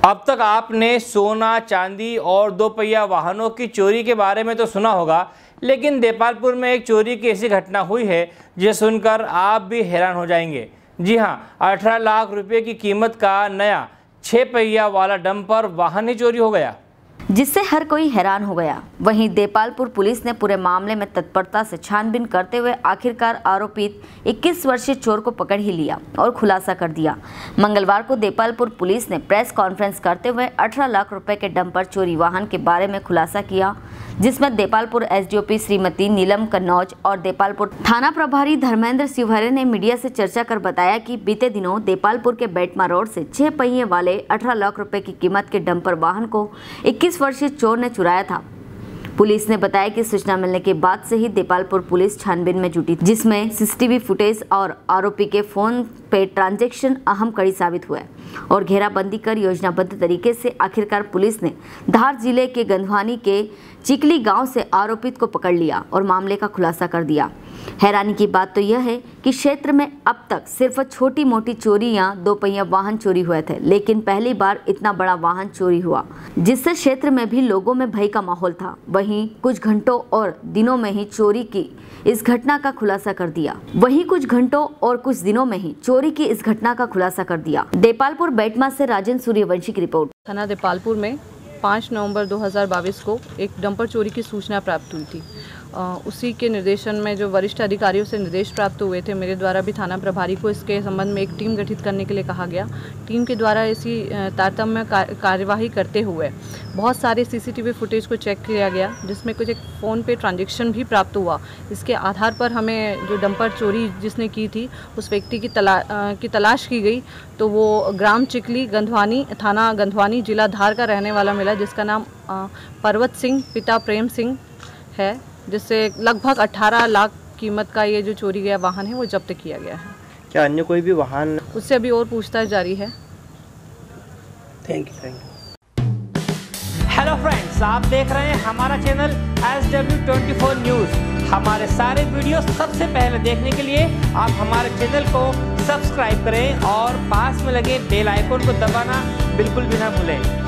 अब तक आपने सोना, चांदी और दोपहिया वाहनों की चोरी के बारे में तो सुना होगा, लेकिन देपालपुर में एक चोरी की ऐसी घटना हुई है जिसे सुनकर आप भी हैरान हो जाएंगे। जी हां, 18 लाख रुपए की कीमत का नया 6 पहिया वाला डंपर वाहन ही चोरी हो गया, जिससे हर कोई हैरान हो गया। वहीं देपालपुर पुलिस ने पूरे मामले में तत्परता से छानबीन करते हुए आखिरकार आरोपित 21 वर्षीय चोर को पकड़ ही लिया और खुलासा कर दिया। मंगलवार को देपालपुर पुलिस ने प्रेस कॉन्फ्रेंस करते हुए 18 लाख रुपए के डंपर चोरी वाहन के बारे में खुलासा किया, जिसमें देपालपुर एसडीओपी श्रीमती नीलम कन्नौज और देपालपुर थाना प्रभारी धर्मेंद्र शिवहरे ने मीडिया से चर्चा कर बताया कि बीते दिनों देपालपुर के बेटमा रोड से 6 पहिए वाले 18 लाख रुपए की कीमत के डंपर वाहन को 21 वर्षीय चोर ने चुराया था। पुलिस ने बताया कि सूचना मिलने के बाद से ही देपालपुर पुलिस छानबीन में जुटी, जिसमें सीसीटीवी फुटेज और आरोपी के फोन पे ट्रांजैक्शन अहम कड़ी साबित हुए और घेराबंदी कर योजनाबद्ध तरीके से आखिरकार पुलिस ने धार जिले के गंधवानी के चिकली गांव से आरोपित को पकड़ लिया और मामले का खुलासा कर दिया। हैरानी की बात तो यह है कि क्षेत्र में अब तक सिर्फ छोटी मोटी चोरियां दोपहिया वाहन चोरी हुए थे, लेकिन पहली बार इतना बड़ा वाहन चोरी हुआ, जिससे क्षेत्र में भी लोगों में भय का माहौल था। वहीं कुछ घंटों और दिनों में ही चोरी की इस घटना का खुलासा कर दिया। देपालपुर बेटमा से राजेंद्र सूर्यवंशी की रिपोर्ट। थाना देपालपुर में 5 नवंबर 2022 को एक डंपर चोरी की सूचना प्राप्त हुई थी। उसी के निर्देशन में जो वरिष्ठ अधिकारियों से निर्देश प्राप्त हुए थे, मेरे द्वारा भी थाना प्रभारी को इसके संबंध में एक टीम गठित करने के लिए कहा गया। टीम के द्वारा इसी तारतम्य कार्यवाही करते हुए बहुत सारे सीसीटीवी फुटेज को चेक किया गया, जिसमें कुछ एक फ़ोन पे ट्रांजैक्शन भी प्राप्त हुआ। इसके आधार पर हमें जो डंपर चोरी जिसने की थी उस व्यक्ति की तलाश की गई, तो वो ग्राम चिकली गंधवानी, थाना गंधवानी, जिला धार का रहने वाला मिला, जिसका नाम पर्वत सिंह पिता प्रेम सिंह है, जिससे लगभग 18 लाख कीमत का ये जो चोरी गया वाहन है वो जब्त किया गया है। क्या अन्य कोई भी वाहन? उससे अभी और पूछताछ जारी है। Thank you. हेलो फ्रेंड्स, आप देख रहे हैं हमारा चैनल SW24 न्यूज़। हमारे सारे वीडियो सबसे पहले देखने के लिए आप हमारे चैनल को सब्सक्राइब करें और पास में लगे बेल आइकन को दबाना बिल्कुल भी ना भूलें।